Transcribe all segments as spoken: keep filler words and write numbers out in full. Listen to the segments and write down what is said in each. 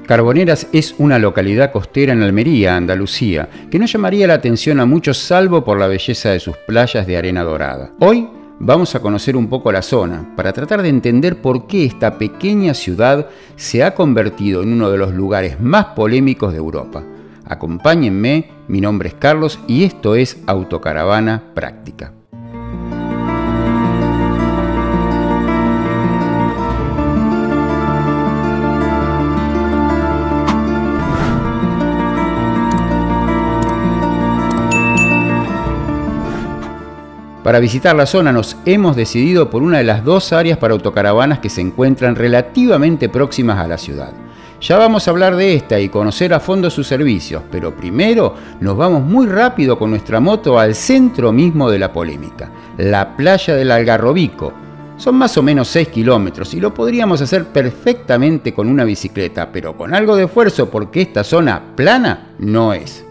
Carboneras es una localidad costera en Almería, Andalucía, que no llamaría la atención a muchos salvo por la belleza de sus playas de arena dorada. Hoy vamos a conocer un poco la zona para tratar de entender por qué esta pequeña ciudad se ha convertido en uno de los lugares más polémicos de Europa. Acompáñenme, mi nombre es Carlos y esto es Autocaravana Práctica. Para visitar la zona nos hemos decidido por una de las dos áreas para autocaravanas que se encuentran relativamente próximas a la ciudad. Ya vamos a hablar de esta y conocer a fondo sus servicios, pero primero nos vamos muy rápido con nuestra moto al centro mismo de la polémica, la playa del Algarrobico. Son más o menos seis kilómetros y lo podríamos hacer perfectamente con una bicicleta, pero con algo de esfuerzo porque esta zona plana no es.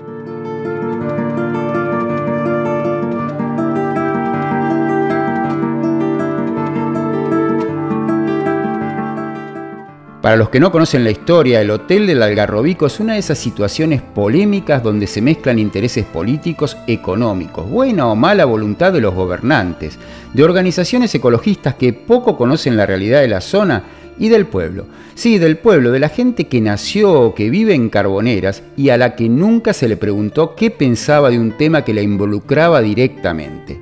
Para los que no conocen la historia, el Hotel del Algarrobico es una de esas situaciones polémicas donde se mezclan intereses políticos, económicos, buena o mala voluntad de los gobernantes, de organizaciones ecologistas que poco conocen la realidad de la zona y del pueblo. Sí, del pueblo, de la gente que nació o que vive en Carboneras y a la que nunca se le preguntó qué pensaba de un tema que la involucraba directamente.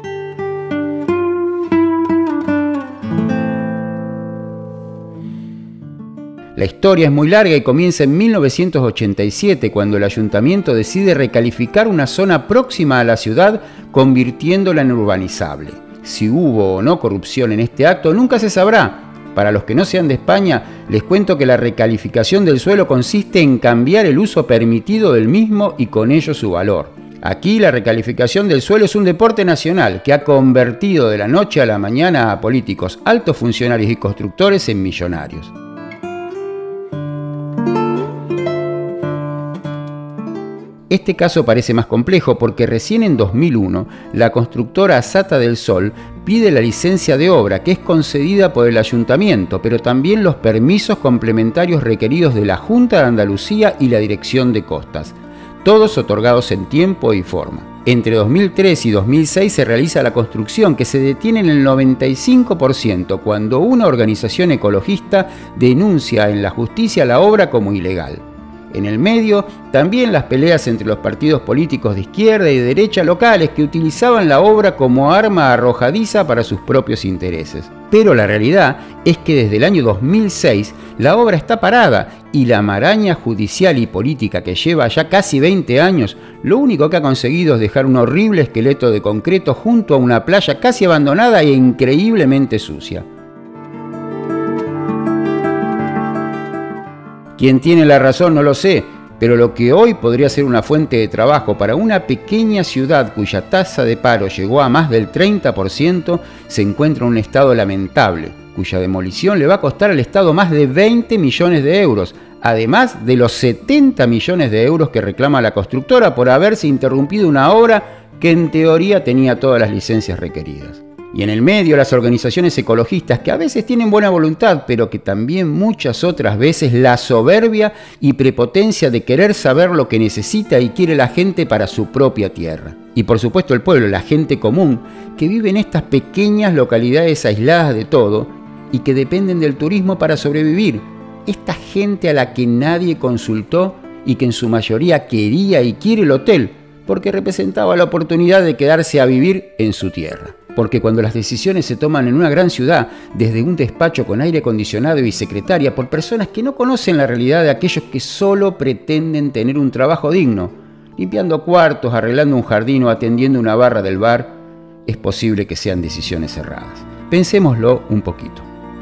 La historia es muy larga y comienza en mil novecientos ochenta y siete, cuando el ayuntamiento decide recalificar una zona próxima a la ciudad, convirtiéndola en urbanizable. Si hubo o no corrupción en este acto, nunca se sabrá. Para los que no sean de España, les cuento que la recalificación del suelo consiste en cambiar el uso permitido del mismo y con ello su valor. Aquí la recalificación del suelo es un deporte nacional que ha convertido de la noche a la mañana a políticos, altos funcionarios y constructores en millonarios. Este caso parece más complejo porque recién en dos mil uno la constructora Sata del Sol pide la licencia de obra que es concedida por el ayuntamiento, pero también los permisos complementarios requeridos de la Junta de Andalucía y la Dirección de Costas, todos otorgados en tiempo y forma. Entre dos mil tres y dos mil seis se realiza la construcción, que se detiene en el noventa y cinco por ciento cuando una organización ecologista denuncia en la justicia la obra como ilegal. En el medio, también las peleas entre los partidos políticos de izquierda y de derecha locales que utilizaban la obra como arma arrojadiza para sus propios intereses. Pero la realidad es que desde el año dos mil seis la obra está parada y la maraña judicial y política que lleva ya casi veinte años, lo único que ha conseguido es dejar un horrible esqueleto de concreto junto a una playa casi abandonada e increíblemente sucia. ¿Quién tiene la razón? No lo sé, pero lo que hoy podría ser una fuente de trabajo para una pequeña ciudad cuya tasa de paro llegó a más del treinta por ciento, se encuentra en un estado lamentable, cuya demolición le va a costar al Estado más de veinte millones de euros, además de los setenta millones de euros que reclama la constructora por haberse interrumpido una obra que en teoría tenía todas las licencias requeridas. Y en el medio las organizaciones ecologistas que a veces tienen buena voluntad, pero que también muchas otras veces la soberbia y prepotencia de querer saber lo que necesita y quiere la gente para su propia tierra. Y por supuesto el pueblo, la gente común, que vive en estas pequeñas localidades aisladas de todo y que dependen del turismo para sobrevivir. Esta gente a la que nadie consultó y que en su mayoría quería y quiere el hotel, porque representaba la oportunidad de quedarse a vivir en su tierra. Porque cuando las decisiones se toman en una gran ciudad, desde un despacho con aire acondicionado y secretaria, por personas que no conocen la realidad de aquellos que solo pretenden tener un trabajo digno, limpiando cuartos, arreglando un jardín o atendiendo una barra del bar, es posible que sean decisiones erradas. Pensémoslo un poquito.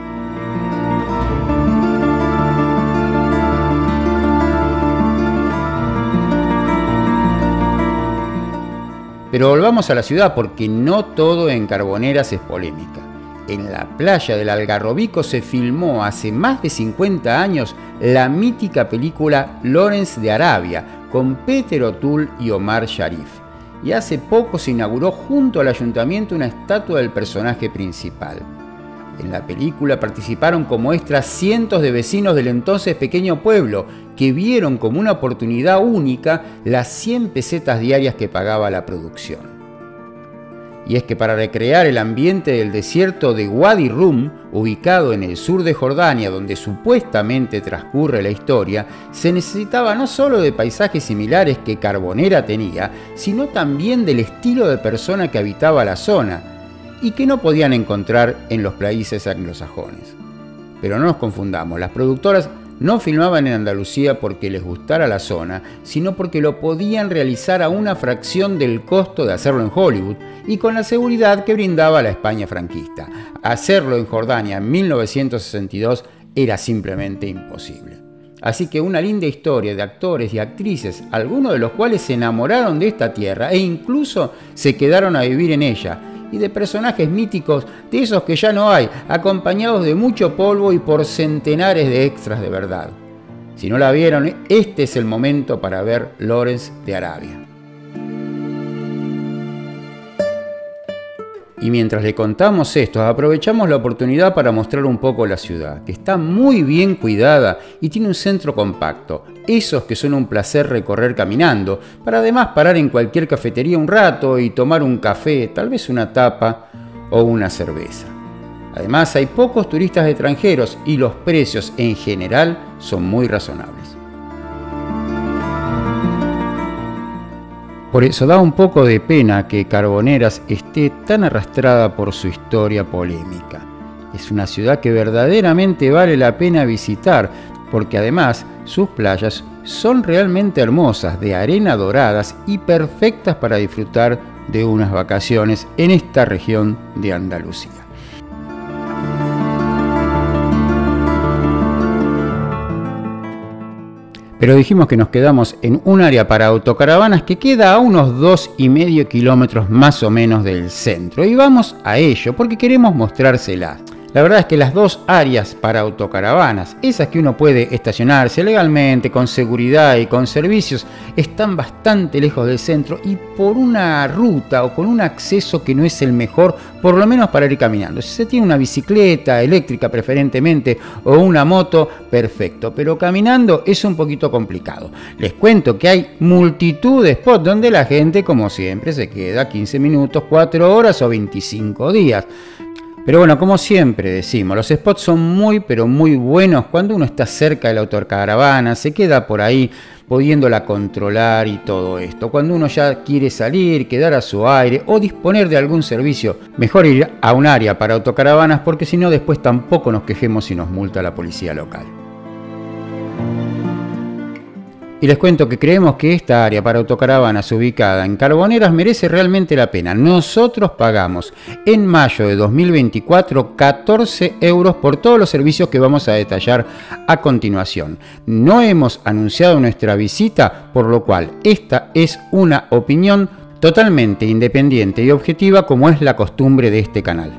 Pero volvamos a la ciudad porque no todo en Carboneras es polémica. En la playa del Algarrobico se filmó hace más de cincuenta años la mítica película Lawrence de Arabia con Peter O'Toole y Omar Sharif. Y hace poco se inauguró junto al ayuntamiento una estatua del personaje principal. En la película participaron como extras cientos de vecinos del entonces pequeño pueblo que vieron como una oportunidad única las cien pesetas diarias que pagaba la producción. Y es que para recrear el ambiente del desierto de Wadi Rum, ubicado en el sur de Jordania, donde supuestamente transcurre la historia, se necesitaba no solo de paisajes similares que Carbonera tenía, sino también del estilo de persona que habitaba la zona, y que no podían encontrar en los países anglosajones. Pero no nos confundamos, las productoras no filmaban en Andalucía porque les gustara la zona, sino porque lo podían realizar a una fracción del costo de hacerlo en Hollywood y con la seguridad que brindaba la España franquista. Hacerlo en Jordania en mil novecientos sesenta y dos era simplemente imposible. Así que una linda historia de actores y actrices, algunos de los cuales se enamoraron de esta tierra e incluso se quedaron a vivir en ella, y de personajes míticos, de esos que ya no hay, acompañados de mucho polvo y por centenares de extras de verdad. Si no la vieron, este es el momento para ver Lawrence de Arabia. Y mientras le contamos esto, aprovechamos la oportunidad para mostrar un poco la ciudad, que está muy bien cuidada y tiene un centro compacto, esos que son un placer recorrer caminando, para además parar en cualquier cafetería un rato y tomar un café, tal vez una tapa o una cerveza. Además hay pocos turistas extranjeros y los precios en general son muy razonables. Por eso da un poco de pena que Carboneras esté tan arrastrada por su historia polémica. Es una ciudad que verdaderamente vale la pena visitar, porque además sus playas son realmente hermosas, de arena doradas y perfectas para disfrutar de unas vacaciones en esta región de Andalucía. Pero dijimos que nos quedamos en un área para autocaravanas que queda a unos dos y medio kilómetros más o menos del centro. Y vamos a ello porque queremos mostrárselas. La verdad es que las dos áreas para autocaravanas, esas que uno puede estacionarse legalmente, con seguridad y con servicios, están bastante lejos del centro y por una ruta o con un acceso que no es el mejor, por lo menos para ir caminando. Si se tiene una bicicleta eléctrica preferentemente o una moto, perfecto, pero caminando es un poquito complicado. Les cuento que hay multitud de spots donde la gente, como siempre, se queda quince minutos, cuatro horas o veinticinco días. Pero bueno, como siempre decimos, los spots son muy pero muy buenos cuando uno está cerca de la autocaravana, se queda por ahí pudiéndola controlar y todo esto. Cuando uno ya quiere salir, quedar a su aire o disponer de algún servicio, mejor ir a un área para autocaravanas porque si no después tampoco nos quejemos si nos multa la policía local. Y les cuento que creemos que esta área para autocaravanas ubicada en Carboneras merece realmente la pena. Nosotros pagamos en mayo de dos mil veinticuatro catorce euros por todos los servicios que vamos a detallar a continuación. No hemos anunciado nuestra visita, por lo cual esta es una opinión totalmente independiente y objetiva como es la costumbre de este canal.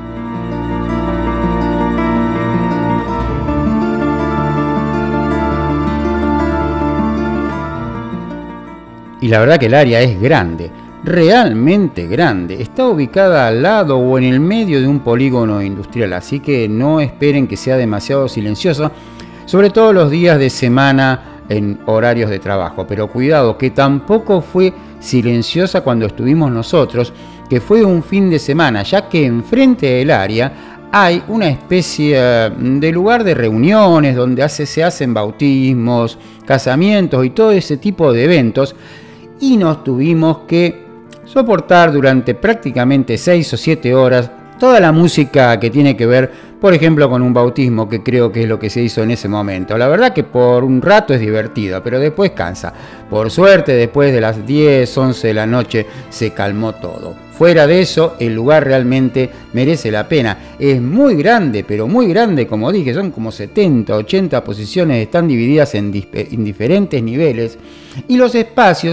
Y la verdad que el área es grande, realmente grande. Está ubicada al lado o en el medio de un polígono industrial, así que no esperen que sea demasiado silenciosa, sobre todo los días de semana en horarios de trabajo. Pero cuidado, que tampoco fue silenciosa cuando estuvimos nosotros, que fue un fin de semana, ya que enfrente del área hay una especie de lugar de reuniones donde hace, se hacen bautismos, casamientos y todo ese tipo de eventos. Y nos tuvimos que soportar durante prácticamente seis o siete horas toda la música que tiene que ver, por ejemplo, con un bautismo, que creo que es lo que se hizo en ese momento. La verdad que por un rato es divertido, pero después cansa. Por suerte, después de las diez, once de la noche se calmó todo. Fuera de eso, el lugar realmente merece la pena. Es muy grande, pero muy grande, como dije, son como setenta, ochenta posiciones, están divididas en, en diferentes niveles. Y los espacios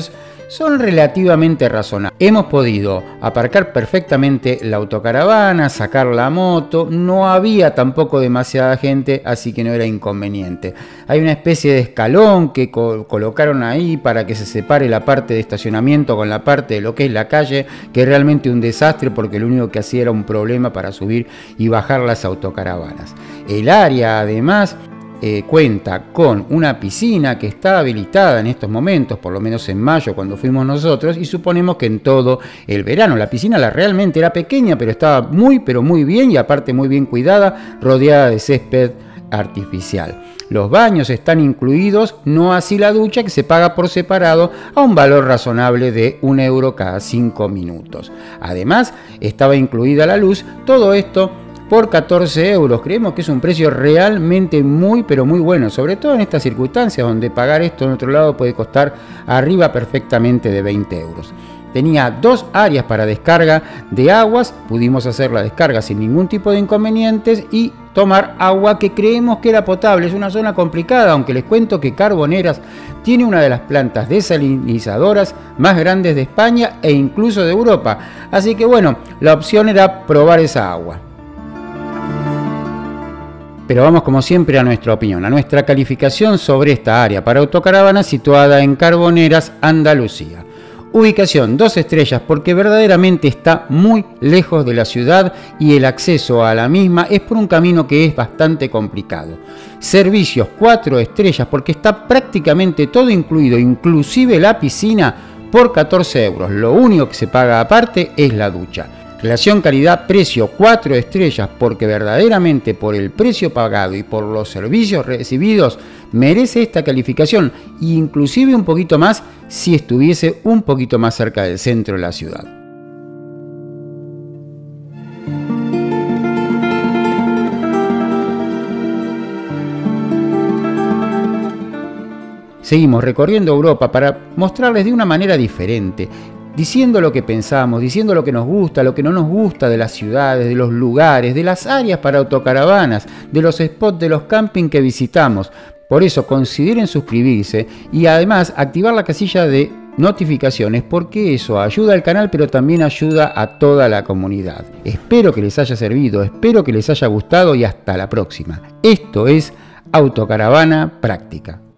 son relativamente razonables. Hemos podido aparcar perfectamente la autocaravana, sacar la moto, no había tampoco demasiada gente, así que no era inconveniente. Hay una especie de escalón que co colocaron ahí para que se separe la parte de estacionamiento con la parte de lo que es la calle, que es realmente un desastre porque lo único que hacía era un problema para subir y bajar las autocaravanas. El área además Eh, cuenta con una piscina que está habilitada en estos momentos, por lo menos en mayo cuando fuimos nosotros, y suponemos que en todo el verano. La piscina la realmente era pequeña, pero estaba muy pero muy bien y aparte muy bien cuidada, rodeada de césped artificial. Los baños están incluidos, no así la ducha, que se paga por separado a un valor razonable de un euro cada cinco minutos. Además, estaba incluida la luz, todo esto por catorce euros. Creemos que es un precio realmente muy pero muy bueno, sobre todo en estas circunstancias donde pagar esto en otro lado puede costar arriba perfectamente de veinte euros. Tenía dos áreas para descarga de aguas, pudimos hacer la descarga sin ningún tipo de inconvenientes y tomar agua que creemos que era potable. Es una zona complicada, aunque les cuento que Carboneras tiene una de las plantas desalinizadoras más grandes de España e incluso de Europa. Así que bueno, la opción era probar esa agua. Pero vamos como siempre a nuestra opinión, a nuestra calificación sobre esta área para autocaravana situada en Carboneras, Andalucía. Ubicación dos estrellas porque verdaderamente está muy lejos de la ciudad y el acceso a la misma es por un camino que es bastante complicado. Servicios cuatro estrellas porque está prácticamente todo incluido, inclusive la piscina, por catorce euros. Lo único que se paga aparte es la ducha. Relación calidad-precio cuatro estrellas porque verdaderamente por el precio pagado y por los servicios recibidos merece esta calificación, inclusive un poquito más si estuviese un poquito más cerca del centro de la ciudad. Seguimos recorriendo Europa para mostrarles de una manera diferente, diciendo lo que pensamos, diciendo lo que nos gusta, lo que no nos gusta de las ciudades, de los lugares, de las áreas para autocaravanas, de los spots de los camping que visitamos. Por eso consideren suscribirse y además activar la casilla de notificaciones porque eso ayuda al canal pero también ayuda a toda la comunidad. Espero que les haya servido, espero que les haya gustado y hasta la próxima. Esto es Autocaravana Práctica.